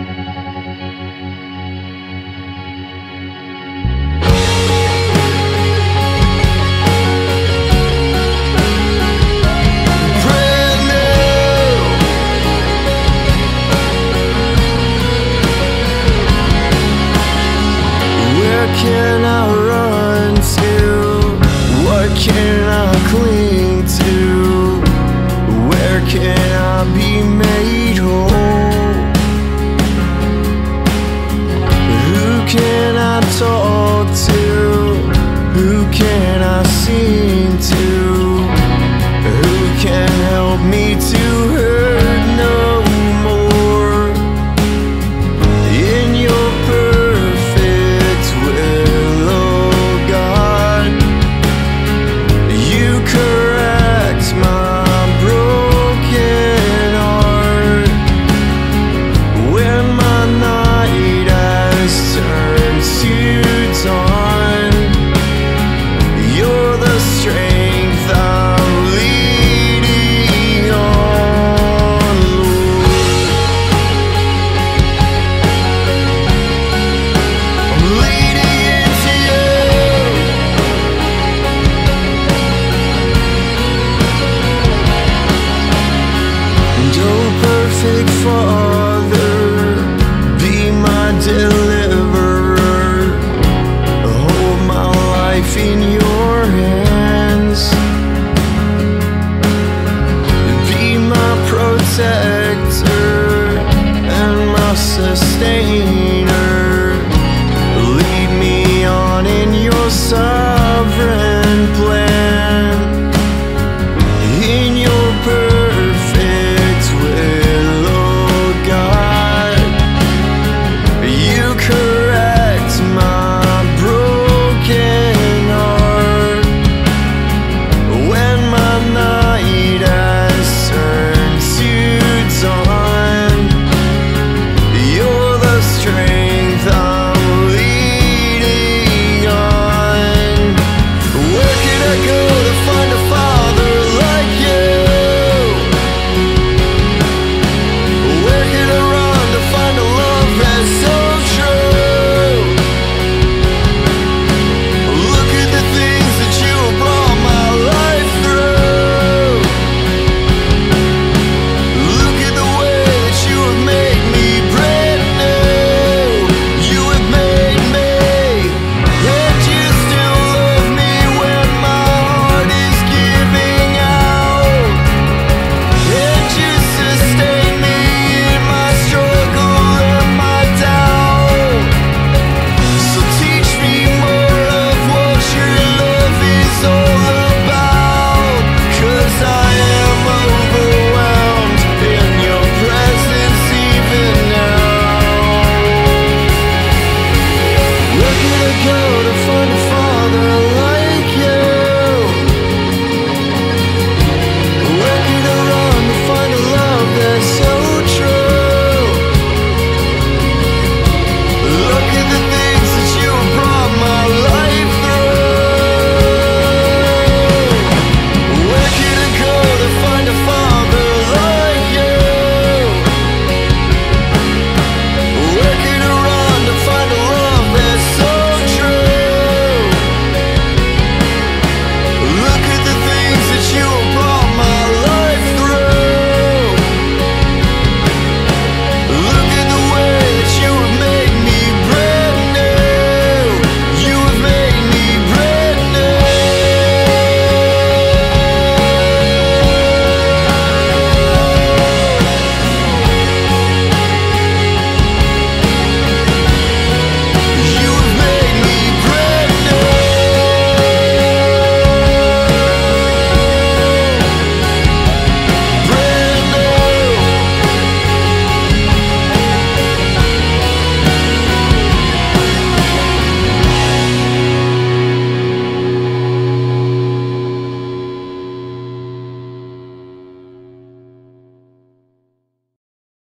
Can I run to? What can I cling to? Where can I be made whole? Who can I talk to? Who can I sing to? Who can help me to hurt no more? In your perfect will, oh God, you correct my broken heart. When my night has turned to dawn, you're the strength I'm leading on, Lord. I'm leading into you. And oh, perfect Father, be my deliverer. Hold my life in your hands. Be my protector and my sustainer.